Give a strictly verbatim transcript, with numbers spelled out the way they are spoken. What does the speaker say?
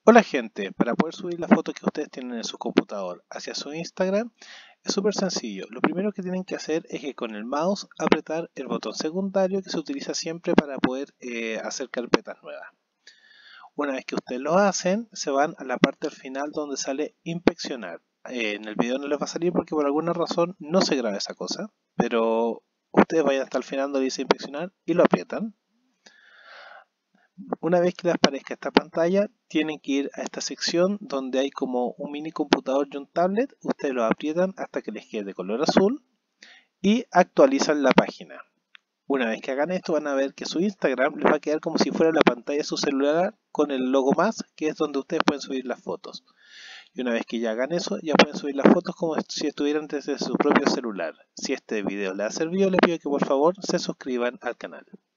Hola gente, para poder subir la foto que ustedes tienen en su computador hacia su Instagram es súper sencillo. Lo primero que tienen que hacer es que con el mouse apretar el botón secundario que se utiliza siempre para poder eh, hacer carpetas nuevas. Una vez que ustedes lo hacen, se van a la parte al final donde sale inspeccionar. Eh, en el video no les va a salir porque por alguna razón no se graba esa cosa, pero ustedes vayan hasta el final donde dice inspeccionar y lo aprietan. Una vez que les aparezca esta pantalla, tienen que ir a esta sección donde hay como un mini computador y un tablet. Ustedes lo aprietan hasta que les quede de color azul y actualizan la página. Una vez que hagan esto, van a ver que su Instagram les va a quedar como si fuera la pantalla de su celular con el logo más, que es donde ustedes pueden subir las fotos. Y una vez que ya hagan eso, ya pueden subir las fotos como si estuvieran desde su propio celular. Si este video les ha servido, les pido que por favor se suscriban al canal.